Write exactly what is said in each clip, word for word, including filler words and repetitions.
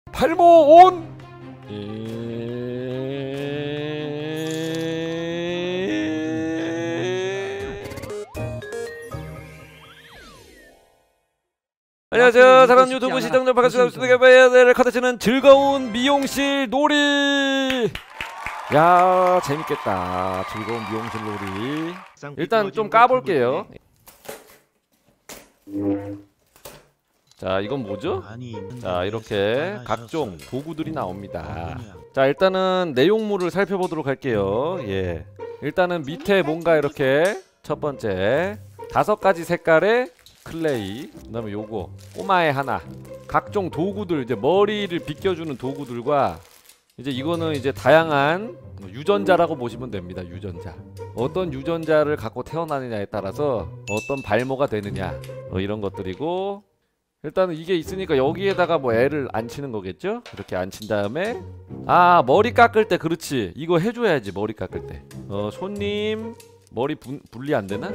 팔모 온! 안녕하세요. 사람 유튜브 시청자 반갑습니다. 배우들 컨텐츠는 즐거운 미용실 놀이. 야, 재밌겠다. 즐거운 미용실 놀이. 일단 좀 까볼게요. 자, 이건 뭐죠? 자, 이렇게 각종 도구들이 나옵니다. 자, 일단은 내용물을 살펴보도록 할게요. 예, 일단은 밑에 뭔가 이렇게 첫 번째 다섯 가지 색깔의 클레이, 그 다음에 요거 꼬마의 하나, 각종 도구들, 이제 머리를 빗겨주는 도구들과 이제 이거는 이제 다양한 유전자라고 보시면 됩니다. 유전자, 어떤 유전자를 갖고 태어나느냐에 따라서 어떤 발모가 되느냐, 어, 이런 것들이고, 일단은 이게 있으니까 여기에다가 뭐 애를 앉히는 거겠죠? 이렇게 앉힌 다음에, 아, 머리 깎을 때, 그렇지, 이거 해줘야지. 머리 깎을 때 어 손님 머리 분, 분리 안 되나?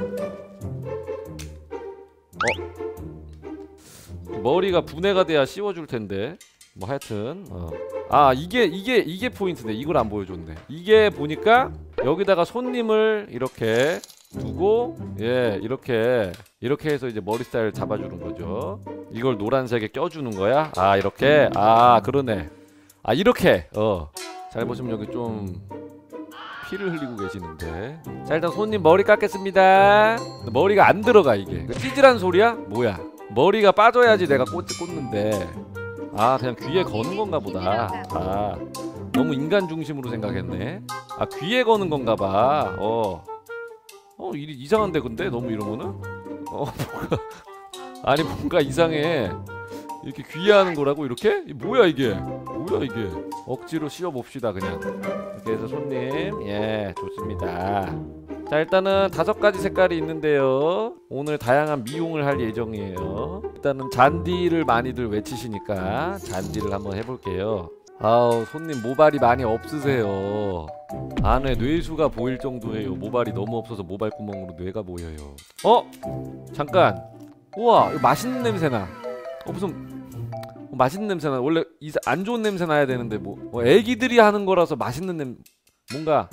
어 머리가 분해가 돼야 씌워줄 텐데. 뭐 하여튼 어. 아, 이게 이게 이게 포인트네. 이걸 안 보여줬네. 이게 보니까 여기다가 손님을 이렇게 두고, 예, 이렇게 이렇게 해서 이제 머리 스타일 잡아주는 거죠. 이걸 노란색에 껴주는 거야. 아, 이렇게. 아, 그러네. 아, 이렇게. 어, 잘 보시면 여기 좀 피를 흘리고 계시는데. 자, 일단 손님 머리 깎겠습니다. 머리가 안 들어가. 이게 찌질한 소리야? 뭐야? 머리가 빠져야지 내가 꽂, 꽂는데. 아, 그냥 귀에 거는 건가 보다. 아, 너무 인간 중심으로 생각했네. 아, 귀에 거는 건가 봐. 어 어, 이, 이상한데 근데? 너무 이러면은? 어, 뭔가 아니, 뭔가 이상해. 이렇게 귀에 하는 거라고, 이렇게? 이 뭐야 이게? 뭐야 이게? 억지로 씌워봅시다 그냥. 이렇게 해서 손님, 예, 좋습니다. 자, 일단은 다섯 가지 색깔이 있는데요, 오늘 다양한 미용을 할 예정이에요. 일단은 잔디를 많이들 외치시니까 잔디를 한번 해볼게요. 아우, 손님 모발이 많이 없으세요. 안에 뇌수가 보일 정도예요. 모발이 너무 없어서 모발 구멍으로 뇌가 보여요. 어? 잠깐. 우와, 이거 맛있는 냄새나. 어, 무슨 어, 맛있는 냄새나. 원래 이, 안 좋은 냄새 나야 되는데 뭐, 뭐 애기들이 하는 거라서 맛있는 냄 뭔가.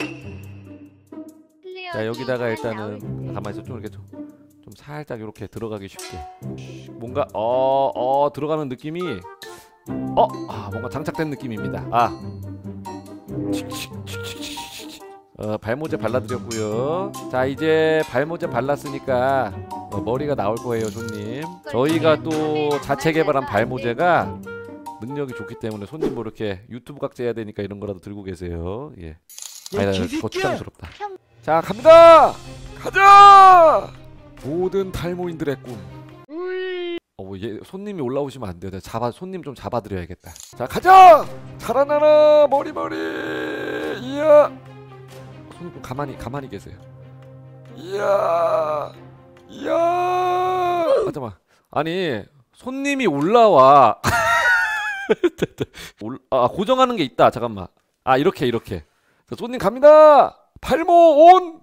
자, 여기다가 일단은 가만히 있어. 좀 이렇게 좀, 좀 살짝 이렇게 들어가기 쉽게. 뭔가 어, 어 들어가는 느낌이, 어? 아, 뭔가 장착된 느낌입니다. 아, 어, 발모제 발라드렸고요. 자, 이제 발모제 발랐으니까 어, 머리가 나올 거예요, 손님. 저희가 또 자체 개발한 발모제가 능력이 좋기 때문에 손님 뭐 이렇게 유튜브 각자 해야 되니까 이런 거라도 들고 계세요. 예. 아니, 거추장스럽다. 자, 갑니다. 가자. 모든 탈모인들의 꿈. 어, 얘 손님이 올라오시면 안 돼요. 내가 잡아, 손님 좀 잡아드려야겠다. 자, 가자. 자라나라 머리 머리. 이야. 손님 가만히 가만히 계세요. 이야. 이야. 아, 잠깐만. 아니, 손님이 올라와. 올, 아, 고정하는 게 있다. 잠깐만. 아, 이렇게 이렇게. 자, 손님 갑니다. 팔모 온.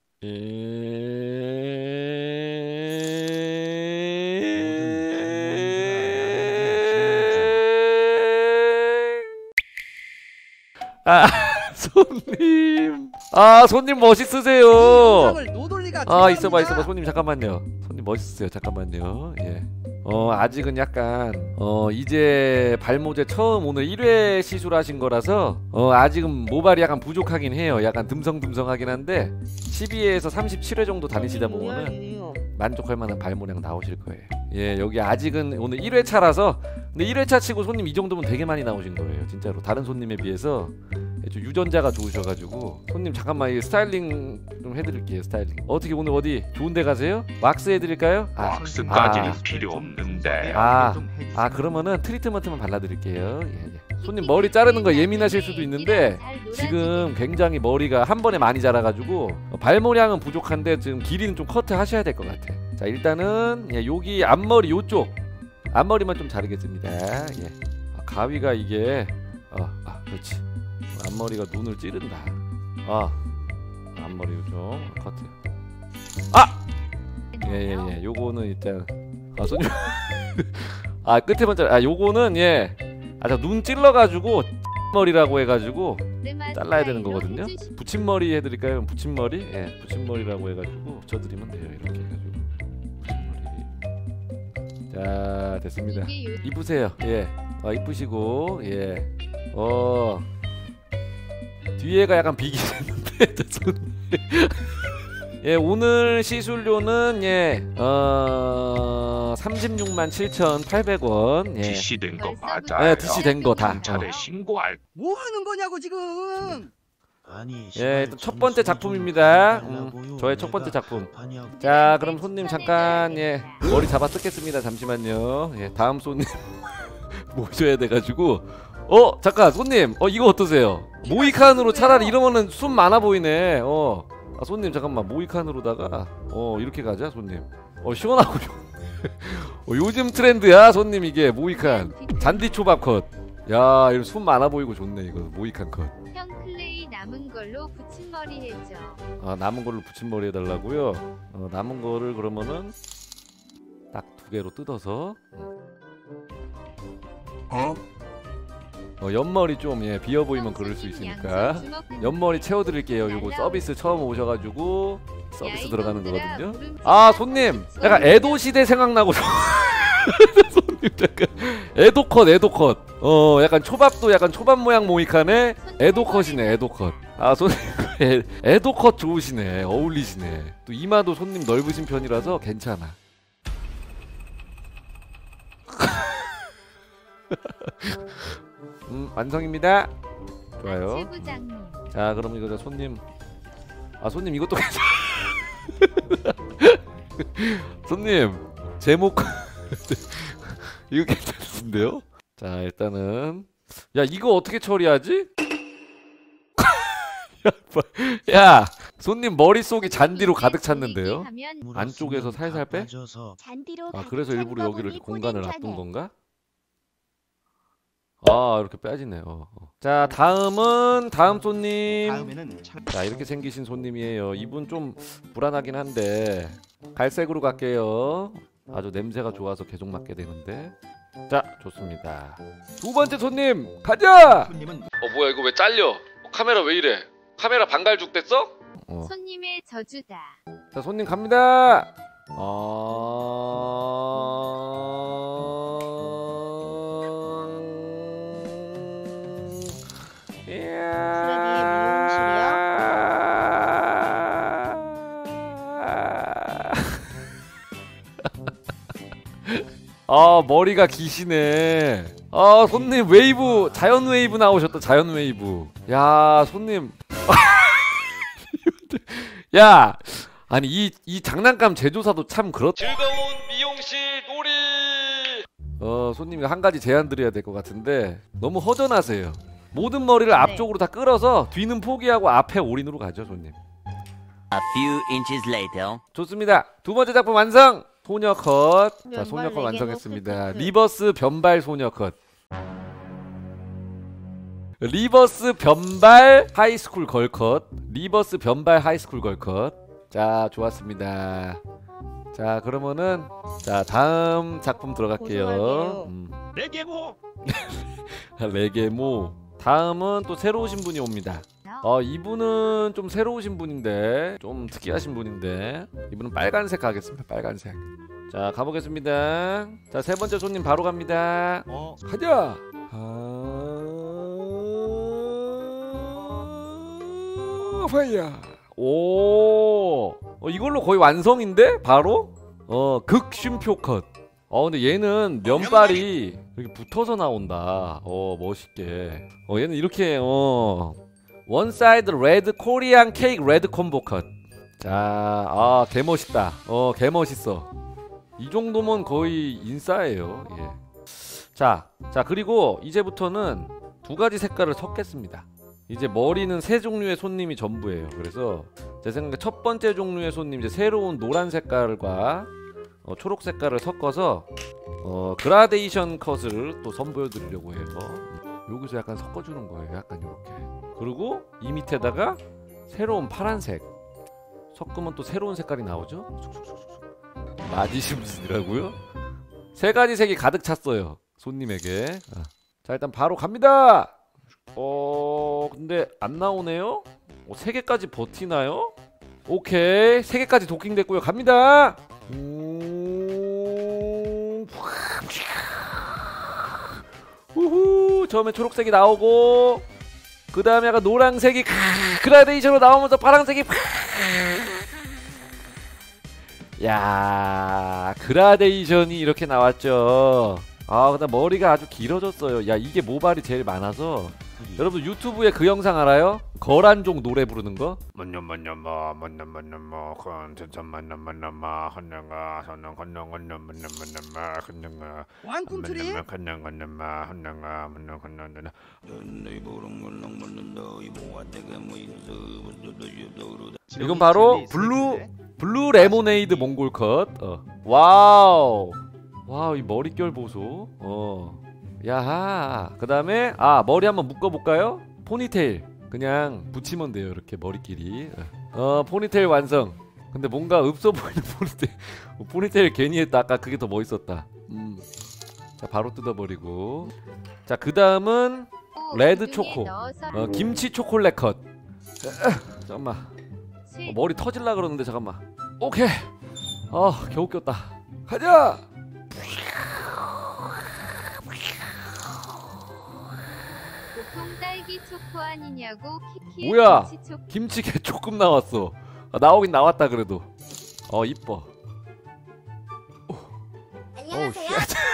아, 손님. 아, 손님 멋있으세요. 아, 있어봐 있어봐. 손님 잠깐만요. 손님 멋있으세요. 잠깐만요. 예. 어, 아직은 약간 어, 이제 발모제 처음 오늘 일 회 시술하신 거라서 어, 아직은 모발이 약간 부족하긴 해요. 약간 듬성듬성하긴 한데 십이 회에서 삼십칠 회 정도 다니시다 보면은 만족할 만한 발모량 나오실 거예요. 예, 여기 아직은 오늘 일 회 차라서. 근데 일 회 차 치고 손님 이 정도면 되게 많이 나오신 거예요. 진짜로 다른 손님에 비해서 유전자가 좋으셔가지고. 손님 잠깐만, 이 스타일링 좀 해드릴게요. 스타일링 어떻게, 오늘 어디 좋은 데 가세요? 왁스 해드릴까요? 아, 왁스까지는 아, 필요 없는데. 아, 아, 그러면은 트리트먼트만 발라드릴게요. 예, 예. 손님 머리 자르는 거 예민하실 수도 있는데 지금 굉장히 머리가 한 번에 많이 자라가지고 발모량은 부족한데 지금 길이는 좀 커트 하셔야 될 것 같아. 자, 일단은 예, 여기 앞머리 요쪽 앞머리만 좀 자르겠습니다. 예. 아, 가위가 이게 어, 아, 그렇지. 앞머리가 눈을 찌른다. 아, 앞머리 요쪽 커트. 아! 예예예. 예, 예. 요거는 일단 아, 손님 아, 끝에 먼저. 아, 요거는 예 아, 저 눈 찔러가지고 머리라고 해가지고 잘라야 되는 거거든요. 붙임머리 해드릴까요? 붙임머리? 예, 붙임머리라고 해가지고 붙여드리면 돼요. 이렇게 해가지고 붙임머리. 자, 됐습니다. 이쁘세요. 예, 어, 이쁘시고 예, 어 뒤에가 약간 비기는데 예, 오늘 시술료는 예, 어 삼십육만 칠천팔백 원. 예. 디씨된 거 맞아요. 예, 디씨된 거 다. 경찰에 신고할. 뭐 하는 거냐고 지금. 아니, 예, 일단 첫 번째 작품입니다. 음, 저의 첫 번째 작품. 자, 그럼 손님 잠깐 예 머리 잡아 뜯겠습니다. 잠시만요. 예, 다음 손님 모셔야 돼가지고. 어, 잠깐 손님. 어, 이거 어떠세요? 모이칸으로 차라리 이러면은 숨 많아 보이네. 어, 아, 손님 잠깐만 모이칸으로다가 어 이렇게 가자 손님. 어, 시원하고 어, 요즘 트렌드야 손님. 이게 모이칸 잔디 초밥 컷. 야, 이거 숨 많아 보이고 좋네. 이거 모이칸 컷. 형 클레이 남은 걸로 붙임머리 해줘. 아, 남은 걸로 붙임머리 해달라고요? 어, 남은 거를 그러면은 딱 두 개로 뜯어서 어? 어, 옆머리 좀 예 비어 보이면 그럴 수 있으니까 옆머리 채워드릴게요. 요거 서비스 처음 오셔가지고 서비스 들어가는 거거든요. 아, 손님 약간 에도 시대 생각나고 손님 잠깐 에도 컷 에도 컷. 어, 약간 초밥도 약간 초밥 모양 모이칸에 에도 컷이네. 에도 컷. 아, 손님 에, 에도 컷 좋으시네. 어울리시네. 또 이마도 손님 넓으신 편이라서 괜찮아. 음, 완성입니다. 좋아요. 자, 그럼 이거 손님. 아, 손님 이것도 괜찮아. 손님 제목 이거 괜찮은데요? 자, 일단은 야, 이거 어떻게 처리하지? 야, 손님 머릿속이 잔디로 가득 찼는데요? 안쪽에서 살살 빼? 아, 그래서 일부러 여기를 이렇게 공간을 놔둔 건가? 아, 이렇게 빼지네요. 어. 자, 다음은 다음 손님. 자, 이렇게 생기신 손님이에요. 이분 좀 불안하긴 한데 갈색으로 갈게요. 아주 냄새가 좋아서 계속 맡게 되는데. 자, 좋습니다. 두 번째 손님 가자. 어, 뭐야 이거 왜 잘려? 어, 카메라 왜 이래? 카메라 반갈죽 됐어? 어. 손님의 저주다. 자, 손님 갑니다. 어... 아, 머리가 기시네. 아, 손님 웨이브 자연 웨이브 나오셨다. 자연 웨이브. 야, 손님. 야, 아니 이 이 장난감 제조사도 참 그렇. 즐거운 미용실 놀이. 어, 손님이 한 가지 제안 드려야 될 것 같은데 너무 허전하세요. 모든 머리를 네. 앞쪽으로 다 끌어서 뒤는 포기하고 앞에 올인으로 가죠, 손님. A few inches later. 좋습니다. 두 번째 작품 완성. 소녀 컷. 자, 소녀 컷 완성했습니다. 리버스 변발 소녀 컷. 리버스 변발 하이스쿨 걸 컷. 리버스 변발 하이스쿨 걸 컷. 자, 좋았습니다. 자, 그러면은 자, 다음 작품 들어갈게요. 음. 레게모. 레게모. 다음은 또 새로 오신 분이 옵니다. 어, 이분은 좀 새로 오신 분인데 좀 특이하신 분인데 이분은 빨간색 가겠습니다. 빨간색. 자, 가보겠습니다. 자, 세 번째 손님 바로 갑니다. 어. 가자. 아, 파이야. 오, 어, 이걸로 거의 완성인데 바로 어, 극 쉼표 컷. 어, 근데 얘는 면발이 이렇게 붙어서 나온다. 어, 멋있게. 어, 얘는 이렇게 어 원사이드 레드 코리안 케이크 레드 콤보 컷. 자, 아, 개멋있다. 어, 개멋있어. 이 정도면 거의 인싸예요. 예. 자, 자, 그리고 이제부터는 두 가지 색깔을 섞겠습니다. 이제 머리는 세 종류의 손님이 전부예요. 그래서 제 생각에 첫 번째 종류의 손님, 이제 새로운 노란 색깔과 어, 초록 색깔을 섞어서 어, 그라데이션 컷을 또 선보여 드리려고 해요. 여기서 약간 섞어주는 거예요. 약간 이렇게. 그리고 이 밑에다가 새로운 파란색 섞으면 또 새로운 색깔이 나오죠. 마지심슨이라고요? 세 가지 색이 가득 찼어요, 손님에게. 아. 자 일단 바로 갑니다. 어 근데 안 나오네요. 어, 세 개까지 버티나요? 오케이 세 개까지 도킹 됐고요. 갑니다. 음... 우후 처음에 초록색이 나오고 그 다음에 약간 노란색이 그라데이션으로 나오면서 파란색이 야 그라데이션이 이렇게 나왔죠. 아 근데 머리가 아주 길어졌어요. 야 이게 모발이 제일 많아서 여러분 유튜브에 그 영상 알아요? 거란종 노래 부르는 거? 만나만나마 만나만나마 건전만나만나마 헌나가 선능 헌능 헌능 만나만나마 헌능아 왕꿈틀이 헌능헌능마 헌능아 헌능 헌능나 이건 바로 블루 블루 레모네이드 몽골 컷. 어. 와우 와우 이 머릿결 보소. 어 야하 그 다음에 아 머리 한번 묶어볼까요? 포니테일 그냥 붙이면 돼요. 이렇게 머리끼리. 어 포니테일 완성. 근데 뭔가 없어 보이는 포니테일. 포니테일 괜히 했다. 아까 그게 더 멋있었다. 음. 자 바로 뜯어버리고. 자 그 다음은 레드 초코. 어 김치 초콜릿 컷. 잠깐만 어, 머리 터질라 그러는데 잠깐만. 오케이 어 겨우 꼈다. 가자. 보통 딸기 초코 아니냐고 키키. 뭐야? 김치 초코. 김치게 조금 나왔어. 아, 나오긴 나왔다 그래도. 어 이뻐. 안녕하세요.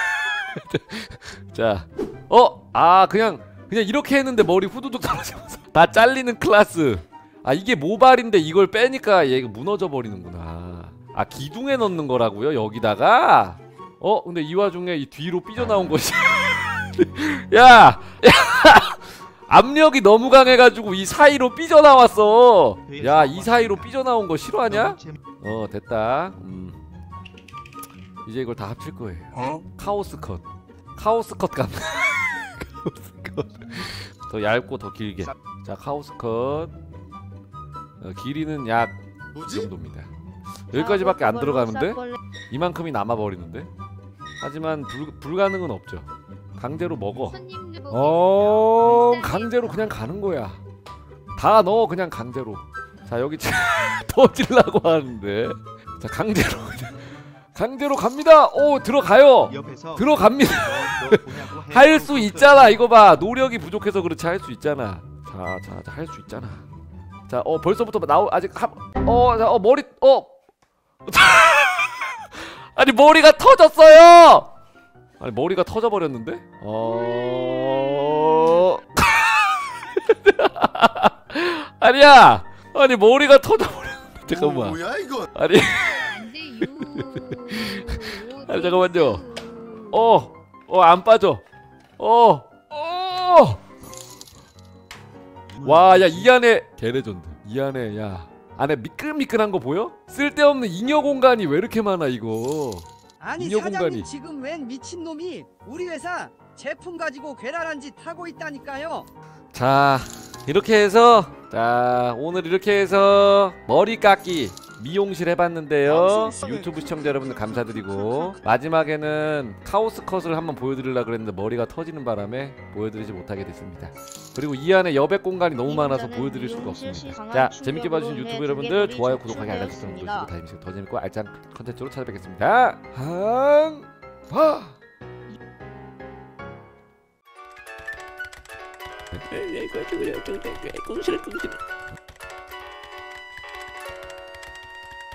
자, 어, 아 그냥 그냥 이렇게 했는데 머리 후두둑 떨어지면서 다 잘리는 클래스. 아 이게 모발인데 이걸 빼니까 얘가 무너져 버리는구나. 아 기둥에 넣는 거라고요 여기다가. 어 근데 이 와중에 이 뒤로 삐져나온 것이. 야, 야. 압력이 너무 강해가지고 이 사이로 삐져나왔어. 야 이 사이로 삐져나온 거 싫어하냐? 어 됐다. 음. 이제 이걸 다 합칠 거예요. 어? 카오스 컷. 카오스 컷 감. 카오스 컷. 더 얇고 더 길게. 자 카오스 컷. 어, 길이는 약 이 정도입니다. 여기까지밖에 안 들어가는데 이만큼이 남아버리는데. 하지만 불, 불가능은 없죠. 강제로 먹어. 손님 누구 어 계세요? 강제로 그냥 가는 거야. 다 넣어 그냥 강제로. 자 여기 터질라고 하는데. 자 강제로 그냥 강제로 갑니다. 오 들어가요. 들어갑니다. 할 수 있잖아. 이거 봐 노력이 부족해서 그렇지 할 수 있잖아. 자자자 할 수 있잖아. 자 어 벌써부터 나오 아직 어어 어, 머리 어 아니 머리가 터졌어요. 아니 머리가 터져버렸는데? 어... 아니야! 아니 머리가 터져버렸는데 잠깐만. 뭐야 이거? 아니 안 돼요. 아니 잠깐만요. 어! 어 안 빠져. 어! 어! 와 야 이 안에 개레전드. 이 안에 야 안에 미끌미끌한 거 보여? 쓸데없는 잉여 공간이 왜 이렇게 많아 이거. 아니 인여 사장님 공간이. 지금 웬 미친놈이 우리 회사 제품 가지고 괴랄한 짓 하고 있다니까요. 자 이렇게 해서 자 오늘 이렇게 해서 머리 깎기 미용실 해봤는데요. 유튜브 시청자 여러분들 감사드리고 마지막에는 카오스 컷을 한번 보여드리려고 그랬는데 머리가 터지는 바람에 보여드리지 못하게 됐습니다. 그리고 이 안에 여백 공간이 너무 많아서 보여드릴 수가 없습니다. 자 재밌게 봐주신 유튜브 여러분들 좋아요 구독하기 알람 설정 누르시고 다음 시간 더 재밌고 알찬 컨텐츠로 찾아뵙겠습니다. 항바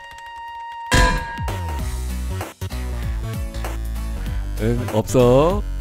응 없어.